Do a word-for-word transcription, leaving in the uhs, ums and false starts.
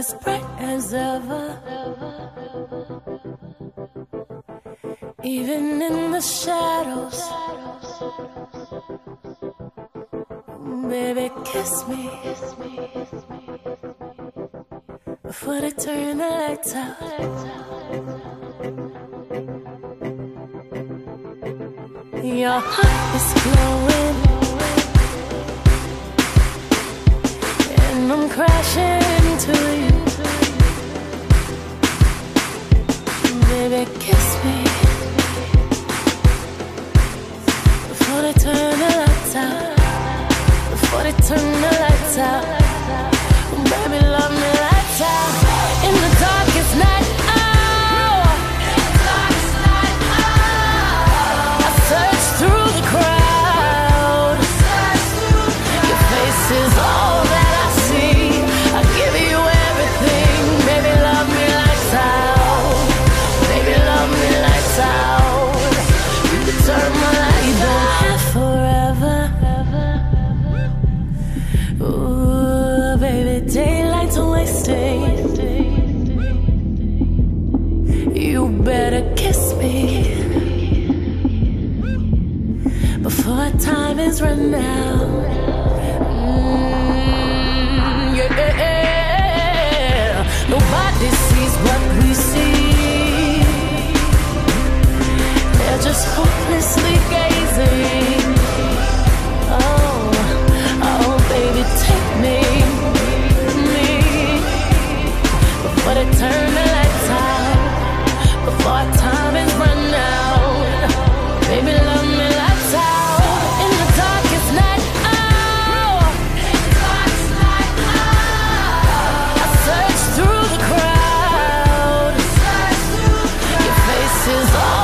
as bright as ever. Even in the shadows, baby, kiss me before they turn the lights out. Your heart is glowing, and I'm crashing into you. Baby, kiss me before they turn the lights out. Before they turn the lights out. Baby, love me lights out. In the darkest night, oh, in the darkest night, oh, I search through the crowd. Your face is all that I see. I give you everything. Baby, love me lights out. Baby, love me lights out. You can turn my lights out forever. Ooh, baby, daylight's wasting. You better kiss me before time is run out. Mm, yeah. Nobody sees what we see. They're just hopelessly gazing. Oh, oh, baby, take me, me, before they turn the lights out, before our time is run out. Baby, love me lights out. In the darkest night, oh, in the darkest night, oh, I search through the crowd. Your face is all